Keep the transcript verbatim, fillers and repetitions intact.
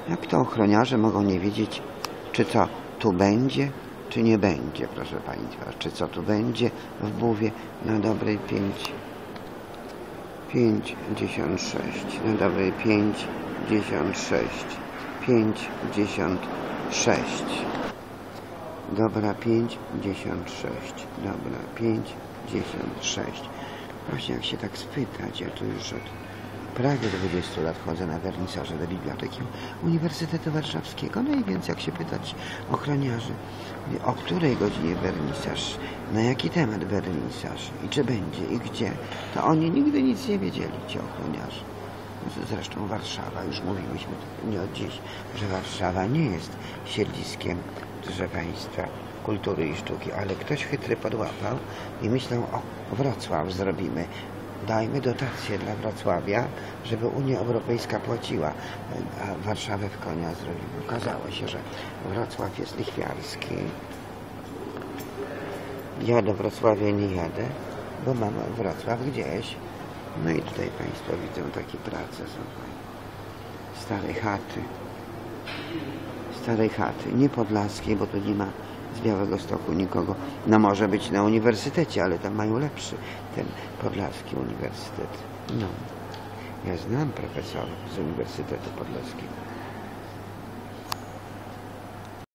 Jak to ochroniarze mogą nie wiedzieć, czy co tu będzie, czy nie będzie, proszę Państwa. Czy co tu będzie w buwie na dobrej pięć, pięćdziesiąt sześć, na dobrej pięćdziesiąt sześć, pięćdziesiąt sześć. Dobra, pięćdziesiąt sześć, dobra, pięćdziesiąt sześć. Właśnie jak się tak spytać, ja tu już od prawie dwudziestu lat chodzę na wernisaże do Biblioteki Uniwersytetu Warszawskiego. No i więc jak się pytać ochroniarzy, o której godzinie wernisaż, na jaki temat wernisaż i czy będzie i gdzie, to oni nigdy nic nie wiedzieli, ci ochroniarze. Zresztą Warszawa, już mówiłyśmy nie od dziś, że Warszawa nie jest siedliskiem, proszę Państwa, kultury i sztuki, ale ktoś chytry podłapał i myślał, o, Wrocław zrobimy, dajmy dotacje dla Wrocławia, żeby Unia Europejska płaciła, a Warszawę w konia zrobimy. Okazało się, że Wrocław jest lichwiarski. Ja do Wrocławia nie jadę, bo mam Wrocław gdzieś. No i tutaj Państwo widzą takie prace, są starej chaty. Starej chaty, nie podlaskiej, bo tu nie ma z Białegostoku nikogo. No może być na uniwersytecie, ale tam mają lepszy ten podlaski uniwersytet. No, ja znam profesorów z Uniwersytetu Podlaskiego.